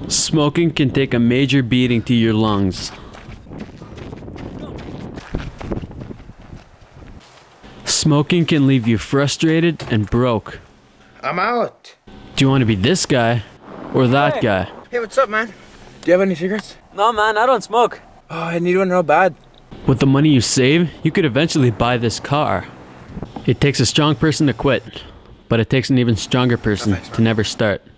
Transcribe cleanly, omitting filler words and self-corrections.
Smoking can take a major beating to your lungs. Smoking can leave you frustrated and broke. I'm out. Do you want to be this guy or that guy? Hey, what's up, man? Do you have any cigarettes? No, man, I don't smoke. Oh, I need one real bad. With the money you save, you could eventually buy this car. It takes a strong person to quit, but it takes an even stronger person to never start.